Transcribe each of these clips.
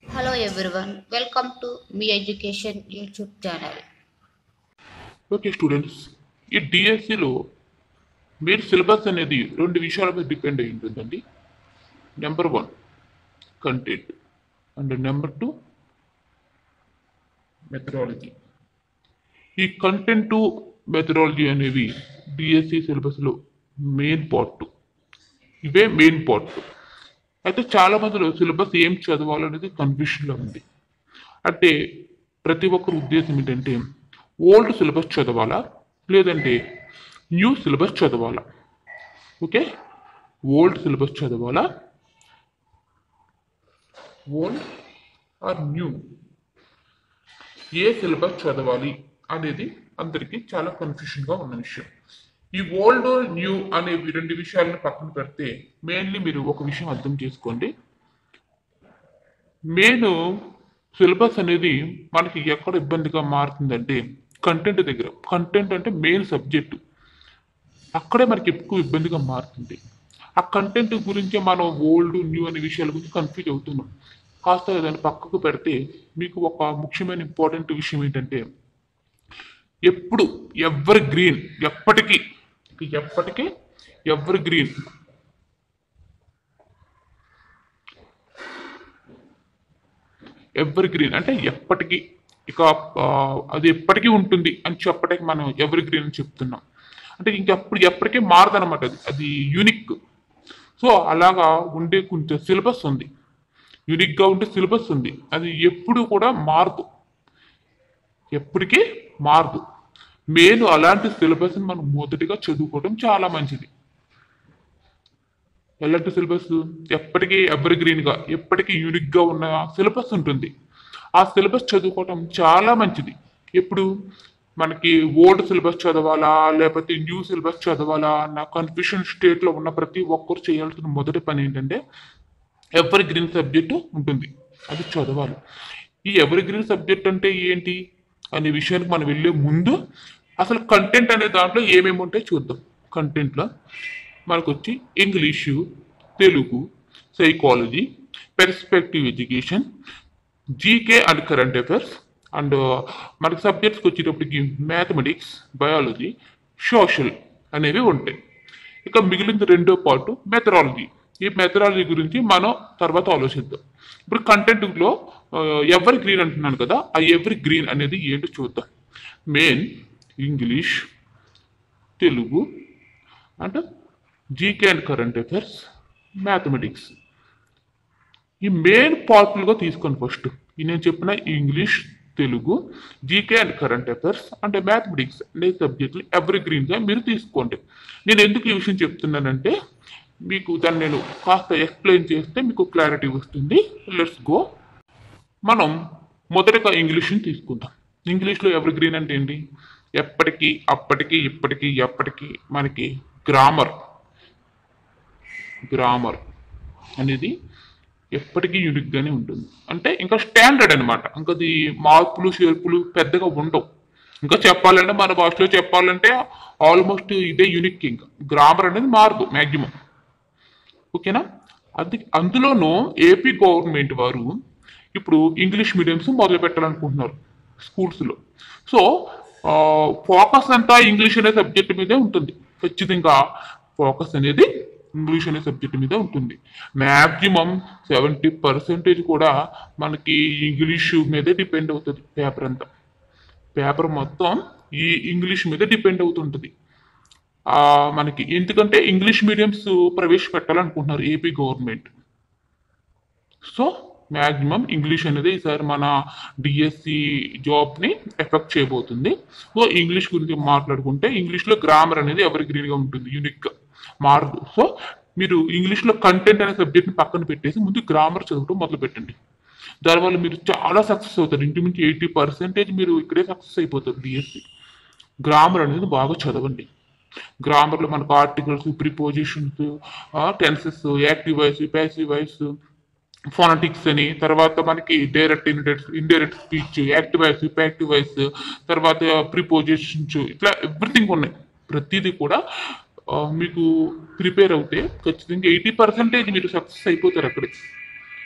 Hello everyone, welcome to Me Education YouTube channel. Okay students, ఈ డిఎస్సిలో మీరు syllabus అనేది రెండు విషయాల మీద డిపెండ్ అయి ఉంటుందండి. Number one content and number two methodology. ఈ కంటెంట్ మెథడాలజీ అనేవి డిఎస్సి సిలబస్లో మెయిన్ పార్ట్. ఇవే మెయిన్ పార్ట్. అయితే చాలా మందిలో సిలబస్ ఏం చదవాలనేది కన్ఫ్యూషన్లో ఉంది. అంటే ప్రతి ఒక్కరి ఉద్దేశం ఏంటంటే ఓల్డ్ సిలబస్ చదవాలా లేదంటే న్యూ సిలబస్ చదవాలా. ఓకే, ఓల్డ్ సిలబస్ చదవాలా, ఓల్డ్ ఆర్ న్యూ, ఏ సిలబస్ చదవాలి అనేది అందరికీ చాలా కన్ఫ్యూషన్గా ఉన్న విషయం. ఈ ఓల్డ్ న్యూ అనే రెండు విషయాలను పక్కన పెడితే మెయిన్లీ మీరు ఒక విషయం అర్థం చేసుకోండి. మెయిన్ సిలబస్ అనేది మనకి ఎక్కడ ఇబ్బందిగా మారుతుందంటే కంటెంట్ దగ్గర. కంటెంట్ అంటే మెయిన్ సబ్జెక్టు, అక్కడే మనకి ఎక్కువ ఇబ్బందిగా మారుతుంది. ఆ కంటెంట్ గురించి మనం ఓల్డ్ న్యూ అనే విషయాల గురించి కన్ఫ్యూజ్ అవుతున్నాం. కాస్త దాన్ని పక్కకు పెడితే మీకు ఒక ముఖ్యమైన ఇంపార్టెంట్ విషయం ఏంటంటే ఎప్పుడు ఎవర్ గ్రీన్, ఎప్పటికీ ఎప్పటికీ ఎవర్ గ్రీన్, ఎవర్ గ్రీన్ అంటే ఎప్పటికీ, ఇక అది ఎప్పటికీ ఉంటుంది అని చెప్పడానికి మనం ఎవర్ గ్రీన్ అని చెప్తున్నాం. అంటే ఇంకెప్పుడు ఎప్పటికీ మారదనమాట, అది యూనిక్. సో అలాగా ఉండే కొంచెం సిలబస్ ఉంది, యూనిక్గా ఉండే సిలబస్ ఉంది, అది ఎప్పుడు కూడా మారదు, ఎప్పటికీ మారదు. మెయిన్ అలాంటి సిలబస్ని మనం మొదటిగా చదువుకోవడం చాలా మంచిది. ఎలాంటి సిలబస్? ఎప్పటికీ ఎవర్ గ్రీన్గా, ఎప్పటికీ యూనిక్గా ఉన్న సిలబస్ ఉంటుంది. ఆ సిలబస్ చదువుకోవటం చాలా మంచిది. ఎప్పుడు మనకి ఓల్డ్ సిలబస్ చదవాలా లేకపోతే న్యూ సిలబస్ చదవాలా అన్న కన్ఫ్యూషన్ స్టేట్లో ఉన్న ప్రతి ఒక్కరు చేయాల్సిన మొదటి పని ఏంటంటే ఎవర్ గ్రీన్ సబ్జెక్టు ఉంటుంది, అది చదవాలి. ఈ ఎవర్ గ్రీన్ సబ్జెక్ట్ అంటే ఏంటి అనే విషయానికి మనం వెళ్ళే ముందు అసలు కంటెంట్ అనే దాంట్లో ఏమేమి ఉంటాయో చూద్దాం. కంటెంట్లో మనకు వచ్చి English, Telugu, psychology, perspective education, GK and current affairs, and మనకి సబ్జెక్ట్స్కి వచ్చేటప్పటికి మ్యాథమెటిక్స్, బయాలజీ, సోషల్ అనేవి ఉంటాయి. ఇక మిగిలిన రెండో పార్ట్ మెథడాలజీ. ఈ మెథడాలజీ గురించి మనం తర్వాత ఆలోచిద్దాం. ఇప్పుడు కంటెంట్లో ఎవర్ గ్రీన్ అంటున్నాను కదా, ఆ ఎవర్ గ్రీన్ అనేది ఏంటో చూద్దాం. Main English, Telugu and GK and current affairs, mathematics. ఈ మెయిన్ పార్ట్లుగా తీసుకోండి. ఫస్ట్ నేను చెప్పిన English, Telugu, GK and current affairs and mathematics అనే సబ్జెక్టులు ఎవర్ గ్రీన్గా మీరు తీసుకోండి. నేను ఎందుకు ఈ విషయం చెప్తున్నానంటే మీకు దాన్ని నేను కాస్త ఎక్స్ప్లెయిన్ చేస్తే మీకు క్లారిటీ వస్తుంది. Let's go. మనం మొదటగా ఇంగ్లీష్ని తీసుకుందాం. ఇంగ్లీష్లో ఎవర్ గ్రీన్ అంటే ఏంటి? ఎప్పటికీ, అప్పటికి, ఇప్పటికీ, ఎప్పటికీ మనకి గ్రామర్ అనేది ఎప్పటికీ యూనిక్గానే ఉంటుంది. అంటే ఇంకా స్టాండర్డ్ అనమాట. ఇంకా అది మార్పులు చేర్పులు పెద్దగా ఉండవు. ఇంకా చెప్పాలంటే మన భాషలో చెప్పాలంటే ఆల్మోస్ట్ ఇదే యూనిక్. ఇంకా గ్రామర్ అనేది మారదు మ్యాక్సిమం. ఓకేనా? అది అందులోనూ ఏపీ గవర్నమెంట్ వారు ఇప్పుడు ఇంగ్లీష్ మీడియంస్ మొదలు పెట్టాలనుకుంటున్నారు స్కూల్స్లో. సో ఫోకస్ అంతా ఇంగ్లీష్ అనే సబ్జెక్ట్ మీదే ఉంటుంది. ఖచ్చితంగా ఫోకస్ అనేది ఇంగ్లీష్ అనే సబ్జెక్ట్ మీద ఉంటుంది. మ్యాక్సిమం 70% కూడా మనకి ఇంగ్లీష్ మీదే డిపెండ్ అవుతుంది. పేపర్ మొత్తం ఈ ఇంగ్లీష్ మీద డిపెండ్ అవుతుంటుంది మనకి. ఎందుకంటే ఇంగ్లీష్ మీడియంస్ ప్రవేశపెట్టాలనుకుంటున్నారు AP government. So maximum English అనేది ఈసారి మన డిఎస్సి జాబ్ని ఎఫెక్ట్ చేయబోతుంది. సో ఇంగ్లీష్ గురించి మాట్లాడుకుంటే ఇంగ్లీష్లో గ్రామర్ అనేది ఎవరి గ్రీన్గా ఉంటుంది, యూనిక్గా మారదు. సో మీరు ఇంగ్లీష్లో కంటెంట్ అనే సబ్జెక్ట్ని పక్కన పెట్టేసి ముందు గ్రామర్ చదవడం మొదలు పెట్టండి. దానివల్ల మీరు చాలా సక్సెస్ అవుతారు. ఇంచుమించు 80% మీరు ఇక్కడే సక్సెస్ అయిపోతారు డిఎస్సి. గ్రామర్ అనేది బాగా చదవండి. గ్రామర్లో మనకు articles, prepositions, tenses, active voice, passive voice, phonetics అని, తర్వాత మనకి direct indirect speech, active voice, ప్యాక్టివ్ వాయిస్, తర్వాత ప్రిపోజిషన్స్, ఇట్లా ఎవ్రీథింగ్ ఉన్నాయి. ప్రతిదీ కూడా మీకు ప్రిపేర్ అవుతే ఖచ్చితంగా 80% మీరు సక్సెస్ అయిపోతారు అక్కడే.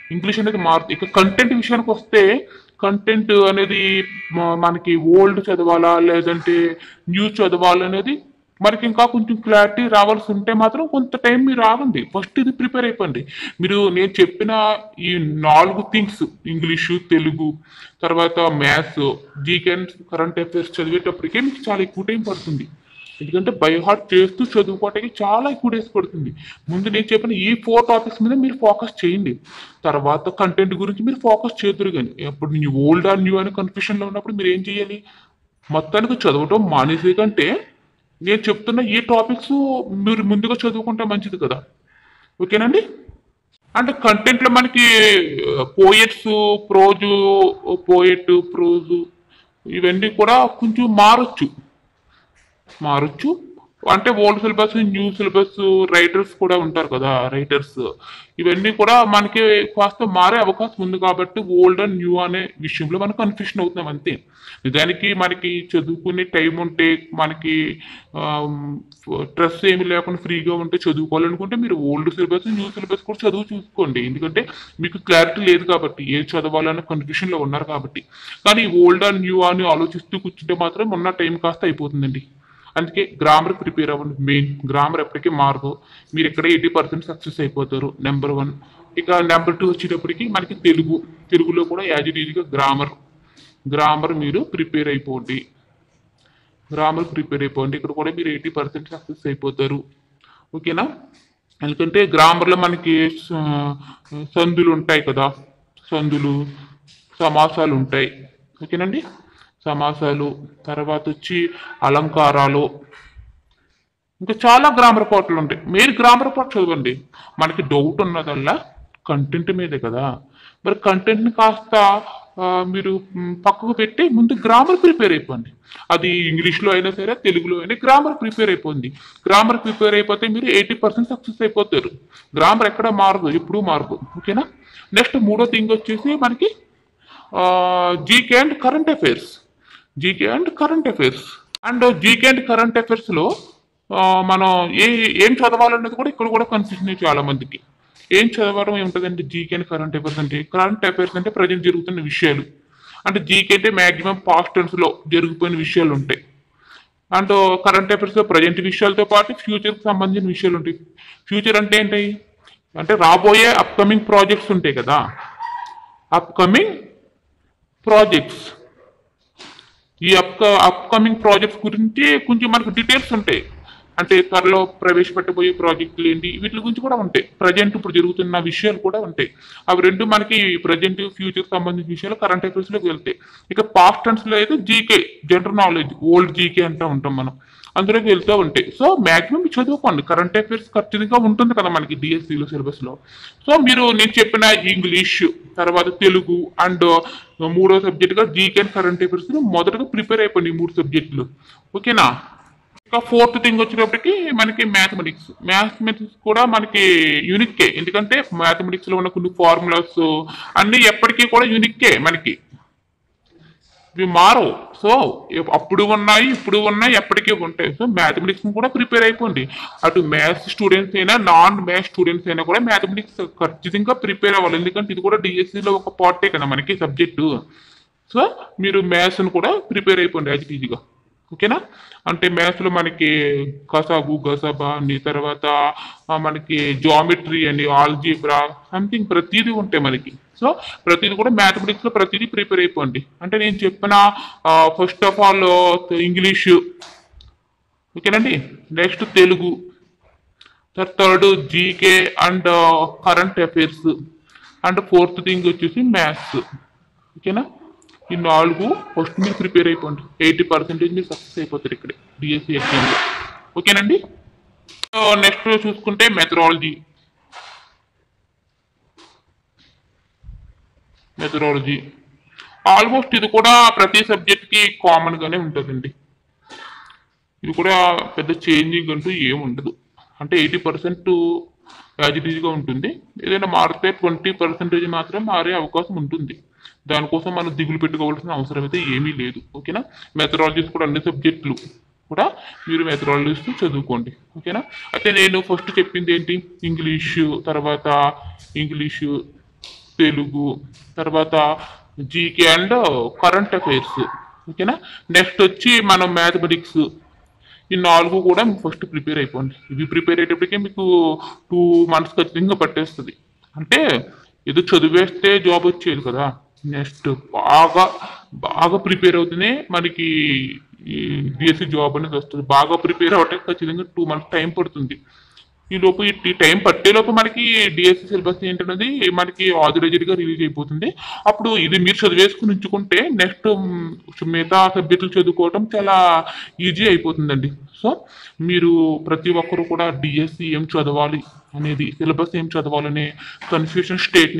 ఇంగ్లీష్ అనేది మారుతుంది. ఇక కంటెంట్ విషయానికి వస్తే కంటెంట్ అనేది మనకి ఓల్డ్ చదవాలా లేదంటే న్యూస్ చదవాలా అనేది మనకి ఇంకా కొంచెం క్లారిటీ రావాల్సి ఉంటే మాత్రం కొంత టైం మీరు ఆగండి. ఫస్ట్ ఇది ప్రిపేర్ అయిపోండి. మీరు నేను చెప్పిన ఈ 4 థింగ్స్ ఇంగ్లీషు, తెలుగు, తర్వాత maths, GK and current affairs చదివేటప్పటికే మీకు చాలా ఎక్కువ టైం పడుతుంది. ఎందుకంటే బై హార్ట్ చేస్తూ చదువుకోవటానికి చాలా ఎక్కువ డేస్ పడుతుంది. ముందు నేను చెప్పిన ఈ 4 టాపిక్స్ మీద మీరు ఫోకస్ చేయండి. తర్వాత కంటెంట్ గురించి మీరు ఫోకస్ చేద్దరు. కానీ అప్పుడు న్యూ ఓల్డ్ ఆర్ న్యూ అనే కన్ఫ్యూషన్లో ఉన్నప్పుడు మీరు ఏం చేయాలి? మొత్తానికి చదవటం మానేసే కంటే నేను చెప్తున్న ఈ టాపిక్స్ మీరు ముందుగా చదువుకుంటే మంచిది కదా. ఓకేనండి. అంటే కంటెంట్లో మనకి పోయెట్స్, ప్రోజు ఇవన్నీ కూడా కొంచెం మారచ్చు. అంటే old syllabus, new syllabus, writers కూడా ఉంటారు కదా, రైటర్స్ ఇవన్నీ కూడా మనకి కాస్త మారే అవకాశం ఉంది. కాబట్టి ఓల్డ్ అండ్ న్యూ అనే విషయంలో మనం కన్ఫ్యూషన్ అవుతున్నాం అంతే. నిజానికి మనకి చదువుకునే టైం ఉంటే, మనకి స్ట్రెస్ ఏమి లేకుండా ఫ్రీగా ఉంటే చదువుకోవాలనుకుంటే మీరు ఓల్డ్ సిలబస్, న్యూ సిలబస్ కూడా చదువు చూసుకోండి. ఎందుకంటే మీకు క్లారిటీ లేదు కాబట్టి, ఏది చదవాలన్న కన్ఫ్యూషన్లో ఉన్నారు కాబట్టి. కానీ ఓల్డ్ అండ్ న్యూ అని ఆలోచిస్తూ కూర్చుంటే మాత్రం ఉన్న టైం కాస్త అయిపోతుందండి. అందుకే గ్రామర్ ప్రిపేర్ అవ్వండి. మెయిన్ గ్రామర్ ఎప్పటికీ మారదు. మీరు ఎక్కడ 80% సక్సెస్ అయిపోతారు. నెంబర్ 1. ఇక నెంబర్ 2 వచ్చేటప్పటికి మనకి తెలుగులో కూడా యాజ్ ఇట్ ఈజ్గా గ్రామర్ మీరు ప్రిపేర్ అయిపోండి. ఇక్కడ కూడా మీరు 80% సక్సెస్ అయిపోతారు. ఓకేనా. ఎందుకంటే గ్రామర్లో మనకి సందులు ఉంటాయి కదా, సమాసాలు ఉంటాయి. ఓకేనండి. సమాసాలు, తర్వాత వచ్చి అలంకారాలు, ఇంకా చాలా గ్రామర్ పాటలు ఉంటాయి. మీరు గ్రామర్ పాట చదవండి. మనకి డౌట్ ఉన్నదల్లా కంటెంట్ మీదే కదా. మరి కంటెంట్ని కాస్త మీరు పక్కకు పెట్టి ముందు గ్రామర్ ప్రిపేర్ అయిపోండి. అది ఇంగ్లీష్లో అయినా సరే, తెలుగులో అయినా గ్రామర్ ప్రిపేర్ అయిపోయింది. గ్రామర్ ప్రిపేర్ అయిపోతే మీరు 80% సక్సెస్ అయిపోతారు. గ్రామర్ ఎక్కడ మారదు, ఎప్పుడూ మారదు. ఓకేనా. నెక్స్ట్ 3వ థింగ్ వచ్చేసి మనకి GK and current affairs. And GK and current అఫైర్స్లో మనం ఏం చదవాలన్నది కూడా ఇక్కడ కూడా కన్ఫ్యూజన్ చాలా మందికి. ఏం చదవడం ఏముంటుందంటే జీకే అండ్ కరెంట్ అఫైర్స్ అంటే, కరెంట్ అఫైర్స్ అంటే ప్రజెంట్ జరుగుతున్న విషయాలు. అంటే జీకే అంటే మ్యాక్సిమం పాస్ట్ టెన్స్లో జరిగిపోయిన విషయాలు ఉంటాయి. అండ్ కరెంట్ అఫైర్స్లో ప్రజెంట్ విషయాలతో పాటు ఫ్యూచర్కి సంబంధించిన విషయాలు ఉంటాయి. ఫ్యూచర్ అంటే ఏంటి అంటే రాబోయే అప్కమింగ్ ప్రాజెక్ట్స్ ఉంటాయి కదా, అప్కమింగ్ ప్రాజెక్ట్స్. ఈ అప్కమింగ్ ప్రాజెక్ట్స్ గురించి కొంచెం మనకు డీటెయిల్స్ ఉంటాయి. అంటే త్వరలో ప్రవేశపెట్టబోయే ప్రాజెక్టులు ఏంటి, వీటి గురించి కూడా ఉంటాయి. ప్రజెంట్ ఇప్పుడు జరుగుతున్న విషయాలు కూడా ఉంటాయి. అవి రెండు మనకి ప్రజెంట్, ఫ్యూచర్ సంబంధించిన విషయాలు కరెంట్ అఫైర్స్లోకి వెళ్తాయి. ఇక పాస్ట్ టెన్స్లో అయితే GK, general knowledge, old GK అంటూ ఉంటాం మనం, అందులోకి వెళ్తూ ఉంటాయి. సో మాక్సిమం చదువుకోండి. కరెంట్ అఫైర్స్ ఖచ్చితంగా ఉంటుంది కదా మనకి డిఎస్సిలో సిలబస్లో. సో మీరు నేను చెప్పిన ఇంగ్లీష్, తర్వాత తెలుగు అండ్ 3వ సబ్జెక్టుగా జీకే అండ్ కరెంట్ అఫైర్స్ మొదటగా ప్రిపేర్ అయిపోయింది ఈ 3 సబ్జెక్టులు. ఓకేనా. ఇంకా 4th థింగ్ వచ్చేటప్పటికి మనకి మ్యాథమెటిక్స్ కూడా మనకి యూనిక్కే. ఎందుకంటే మ్యాథమెటిక్స్లో ఉన్న కొన్ని ఫార్ములాస్ అన్నీ ఎప్పటికీ కూడా యూనిక్కే మనకి, ఇవి మారవు. సో అప్పుడు ఉన్నాయి, ఇప్పుడు ఉన్నాయి, ఎప్పటికీ ఉంటాయి. సో మ్యాథమెటిక్స్ కూడా ప్రిపేర్ అయిపోండి. అటు మ్యాథ్స్ స్టూడెంట్స్ అయినా, నాన్ మ్యాథ్స్ స్టూడెంట్స్ అయినా కూడా మ్యాథమెటిక్స్ ఖచ్చితంగా ప్రిపేర్ అవ్వాలి. ఎందుకంటే ఇది కూడా డిఎస్సిలో ఒక పార్టే కదా మనకి సబ్జెక్టు. సో మీరు మ్యాథ్స్ని కూడా ప్రిపేర్ అయిపోండి యాజ్ ఇట్ ఈజీగా. ఓకేనా. అంటే మ్యాథ్స్లో మనకి కసాబు, గసాబా అని, తర్వాత మనకి జామెట్రీ అని, ఆల్జీబ్రా, సంథింగ్ ప్రతిదీ ఉంటాయి మనకి. సో ప్రతిదీ కూడా మ్యాథమెటిక్స్లో ప్రతిదీ ప్రిపేర్ అయిపోండి. అంటే నేను చెప్పిన ఫస్ట్ ఆఫ్ ఆల్ ఇంగ్లీషు, ఓకేనండి. Next Telugu, third GK and current affairs, and 4th thing వచ్చేసి మ్యాథ్స్. ఓకేనా. ఈ 4 ఫస్ట్ మీరు ప్రిపేర్ అయిపోండి. 80% మీరు సక్సెస్ అయిపోతారు ఇక్కడ డిఎస్సి ఎగ్జామ్లో. ఓకేనండి. నెక్స్ట్ చూసుకుంటే మెథడాలజీ. ఆల్మోస్ట్ ఇది కూడా ప్రతి సబ్జెక్ట్కి కామన్గానే ఉంటుందండి. ఇది కూడా పెద్ద చేంజింగ్ అంటూ ఏముండదు. అంటే 80% యాజ్ ఇట్ ఈజ్గా ఉంటుంది. ఏదైనా మారితే 20% మాత్రం మారే అవకాశం ఉంటుంది. దానికోసం మనం దిగులు పెట్టుకోవాల్సిన అవసరం అయితే ఏమీ లేదు. ఓకేనా. మెథడాలజీస్ కూడా అన్ని సబ్జెక్టులు కూడా మీరు మెథడాలజీస్ చదువుకోండి. ఓకేనా. అయితే నేను ఫస్ట్ చెప్పింది ఏంటి, ఇంగ్లీషు, తర్వాత ఇంగ్లీషు, తెలుగు, తర్వాత జీకే అండ్ కరెంట్ అఫైర్స్. ఓకేనా. నెక్స్ట్ వచ్చి మనం మ్యాథమెటిక్స్. ఈ 4 కూడా మీకు ఫస్ట్ ప్రిపేర్ అయిపోండి. ఇవి ప్రిపేర్ అయ్యేటప్పటికే మీకు 2 months ఖచ్చితంగా పట్టేస్తుంది. అంటే ఏదో చదివేస్తే జాబ్ వచ్చేది కదా. నెక్స్ట్ బాగా బాగా ప్రిపేర్ అవుతూనే మనకి ఈ డిఎస్సి జాబ్ అనేది వస్తుంది. బాగా ప్రిపేర్ అవ్వడానికి ఖచ్చితంగా 2 months టైం పడుతుంది. ఈ లోపు ఈ టైం పట్టేలోపు మనకి డిఎస్సి సిలబస్ ఏంటనేది మనకి ఆథరైజ్డ్గా రిలీజ్ అయిపోతుంది. అప్పుడు ఇది మీరు చదివేసుకుని ఉంచుకుంటే నెక్స్ట్ మిగతా సబ్జెక్టులు చదువుకోవడం చాలా ఈజీ అయిపోతుందండి. సో మీరు ప్రతి ఒక్కరు కూడా డిఎస్సి ఏం చదవాలి అనేది, సిలబస్ ఏం చదవాలనే కన్ఫ్యూషన్ స్టేట్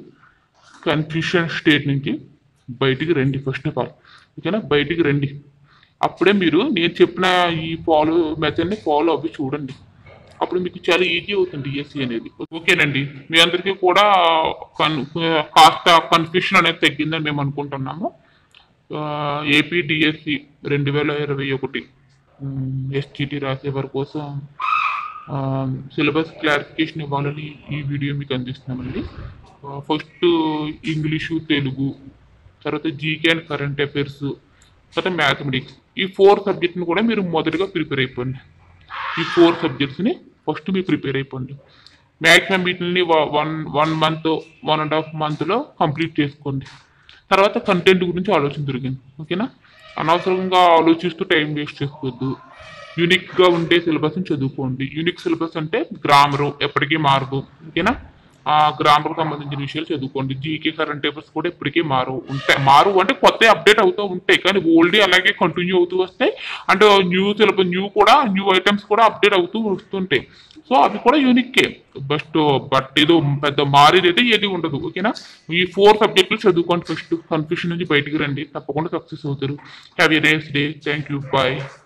నుంచి బయటికి రండి. ఫస్ట్ ఆఫ్ ఆల్ ఓకేనా, బయటికి రండి. అప్పుడే మీరు నేను చెప్పిన ఈ మెథడ్ని ఫాలో అవ్వి చూడండి. అప్పుడు మీకు చాలా ఈజీ అవుతుంది డిఎస్సి అనేది. ఓకేనండి, మీ అందరికీ కూడా కాస్త కన్ఫ్యూషన్ అనేది తగ్గిందని మేము అనుకుంటున్నాము. ఏపీ డిఎస్సి 2021 ఎస్జిటి రాసే వారి కోసం సిలబస్ క్లారిఫికేషన్ ఇవ్వాలని ఈ వీడియో మీకు అందిస్తున్నామండి. ఫస్ట్ ఇంగ్లీషు, తెలుగు, తర్వాత జీకే అండ్ కరెంట్ అఫైర్స్, తర్వాత మ్యాథమెటిక్స్. ఈ 4 సబ్జెక్ట్ని కూడా మీరు మొదటిగా ప్రిపేర్ అయిపోండి. ఈ 4 సబ్జెక్ట్స్ని ఫస్ట్ మీరు ప్రిపేర్ అయిపోండి. మ్యాక్సిమం వీటిని 1 month 1.5 monthలో కంప్లీట్ చేసుకోండి. తర్వాత కంటెంట్ గురించి ఆలోచించగలిగింది. ఓకేనా. అనవసరంగా ఆలోచిస్తూ టైం వేస్ట్ చేసుకోవద్దు. యూనిక్గా ఉండే సిలబస్ని చదువుకోండి. యూనిక్ సిలబస్ అంటే గ్రామరు ఎప్పటికీ మారదు. ఓకేనా. ఆ గ్రామర్కి సంబంధించిన విషయాలు చదువుకోండి. జీకే కరెంట్ అఫైర్స్ కూడా ఎప్పటికీ మారు అంటే కొత్త అప్డేట్ అవుతూ ఉంటాయి, కానీ ఓల్డ్ అలాగే కంటిన్యూ అవుతూ వస్తాయి. అంటే న్యూ ఐటమ్స్ కూడా అప్డేట్ అవుతూ వస్తుంటాయి. సో అవి కూడా యూనిక్కే. బట్ ఏదో పెద్ద మారేది అయితే ఏది ఉండదు. ఓకేనా. ఈ 4 సబ్జెక్టులు చదువుకోండి. ఫస్ట్ కన్ఫ్యూషన్ నుంచి బయటికి రండి, తప్పకుండా సక్సెస్ అవుతారు. Have a nice day. Thank you. Bye.